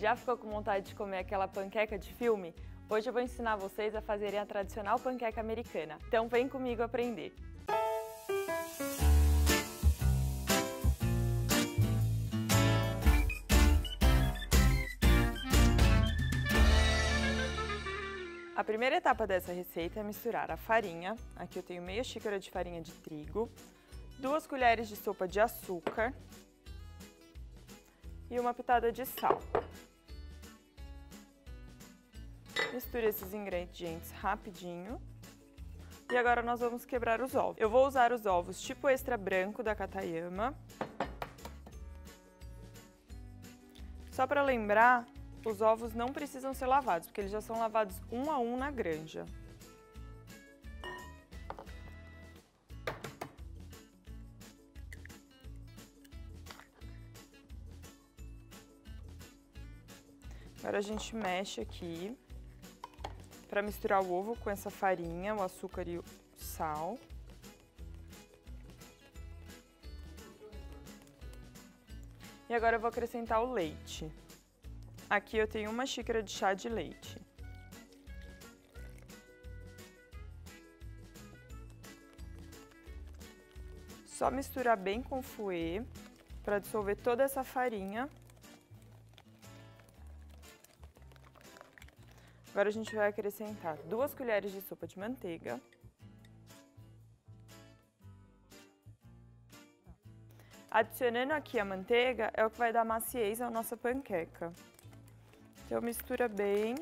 Já ficou com vontade de comer aquela panqueca de filme? Hoje eu vou ensinar vocês a fazerem a tradicional panqueca americana. Então vem comigo aprender! A primeira etapa dessa receita é misturar a farinha, aqui eu tenho meia xícara de farinha de trigo, 2 colheres de sopa de açúcar e uma pitada de sal. Misture esses ingredientes rapidinho e agora nós vamos quebrar os ovos. Eu vou usar os ovos tipo extra branco da Katayama. Só para lembrar, os ovos não precisam ser lavados, porque eles já são lavados um a um na granja. Agora a gente mexe aqui para misturar o ovo com essa farinha, o açúcar e o sal. E agora eu vou acrescentar o leite. Aqui eu tenho 1 xícara de chá de leite. Só misturar bem com o fouet para dissolver toda essa farinha. Agora a gente vai acrescentar 2 colheres de sopa de manteiga. Adicionando aqui a manteiga é o que vai dar maciez à nossa panqueca. Então mistura bem.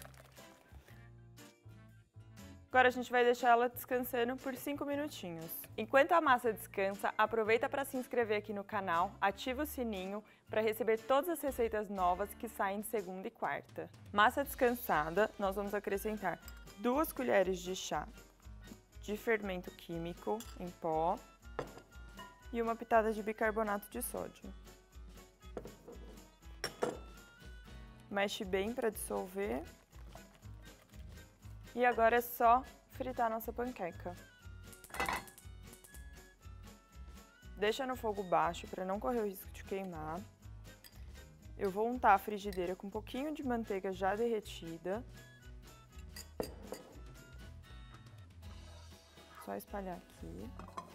Agora a gente vai deixar ela descansando por 5 minutinhos. Enquanto a massa descansa, aproveita para se inscrever aqui no canal, ativa o sininho para receber todas as receitas novas que saem de segunda e quarta. Massa descansada, nós vamos acrescentar 2 colheres de chá de fermento químico em pó e uma pitada de bicarbonato de sódio. Mexe bem para dissolver. E agora é só fritar nossa panqueca. Deixa no fogo baixo para não correr o risco de queimar. Eu vou untar a frigideira com um pouquinho de manteiga já derretida. Só espalhar aqui.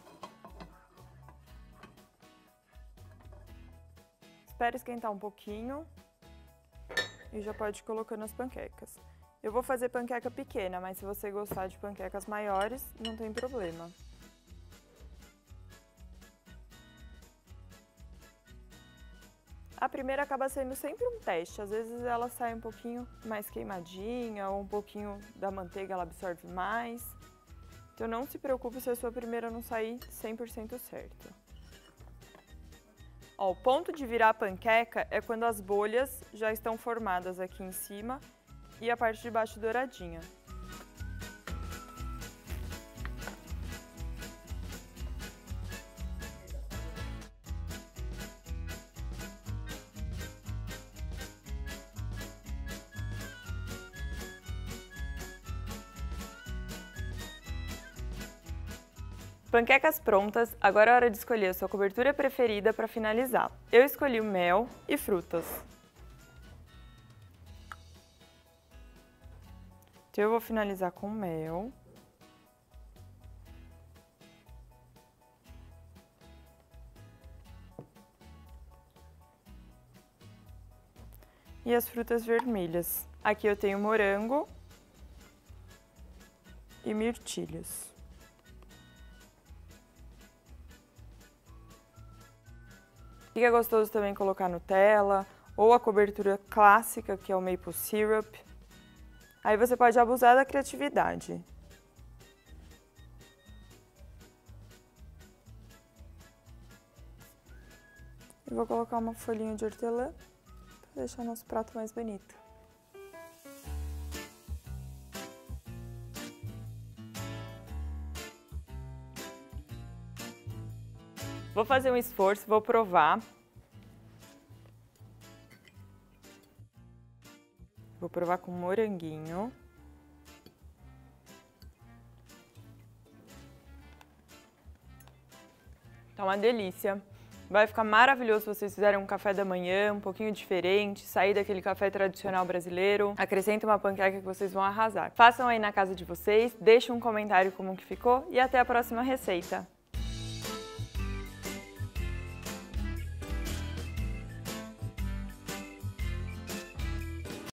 Espera esquentar um pouquinho e já pode ir colocando as panquecas. Eu vou fazer panqueca pequena, mas se você gostar de panquecas maiores, não tem problema. A primeira acaba sendo sempre um teste, às vezes ela sai um pouquinho mais queimadinha ou um pouquinho da manteiga ela absorve mais. Então não se preocupe se a sua primeira não sair 100% certa. Ó, o ponto de virar a panqueca é quando as bolhas já estão formadas aqui em cima e a parte de baixo douradinha. Panquecas prontas, agora é hora de escolher a sua cobertura preferida para finalizar. Eu escolhi o mel e frutas. Então eu vou finalizar com mel. E as frutas vermelhas. Aqui eu tenho morango e mirtilhos. Fica gostoso também colocar Nutella ou a cobertura clássica, que é o maple syrup. Aí você pode abusar da criatividade. Eu vou colocar uma folhinha de hortelã para deixar nosso prato mais bonito. Vou fazer um esforço, vou provar. Vou provar com moranguinho. Tá uma delícia. Vai ficar maravilhoso se vocês fizerem um café da manhã, um pouquinho diferente, sair daquele café tradicional brasileiro. Acrescenta uma panqueca que vocês vão arrasar. Façam aí na casa de vocês, deixem um comentário como que ficou e até a próxima receita.